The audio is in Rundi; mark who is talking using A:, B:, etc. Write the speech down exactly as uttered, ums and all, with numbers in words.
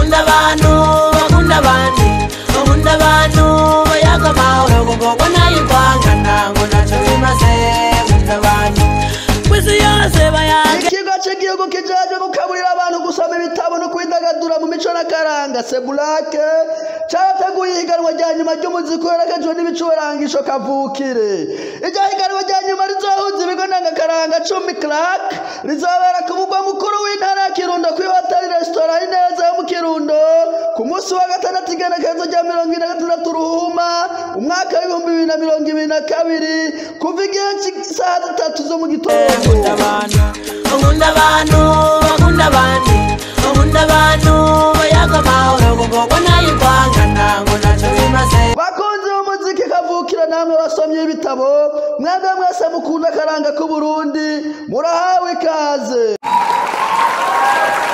A: nkunda abantu bakunda abandi nkunda abantu bayaga amahoro kuko nayirwangana ngo ntacyo bimaze nkunda abantu kwisi yose bayaga.
B: Ikigo cy'igihugu kijaje gukaburira abantu gusoma ibitabo no kwidagadura mu mico n'akaranga Sebulake cyateguye ihiganwa rya nyuma ry'umuziki werekejwe n'ibicurangisho kavukire. Iryo higanwa rya nyuma rizohuza ibigo ndangakaranga cumi Clark rizobera ku mugwa mukuru w'intara ya Kirundo kuri hoteli restaurant Ineza yo mu Kirundo ku munsi wa gatandatu igenekerezo rya mirongo ine na gatandatu Ruhuma umwaka w'ibihumbi bibiri na mirongo ibiri na kabiri kuva igihe cy'isaha zitatu zo mu gitondo.
A: Nkunda abantu nkunda abantu bakunda abandi nkunda abantu bayaga amahoro kuko nayirwangana ngo ntacyo bimaze.
B: Bakunzi b'umuziki kavukira namwe basomye ibitabo mwebwe mwese mukunda akaranga k'u Burundi murahawe ikaze.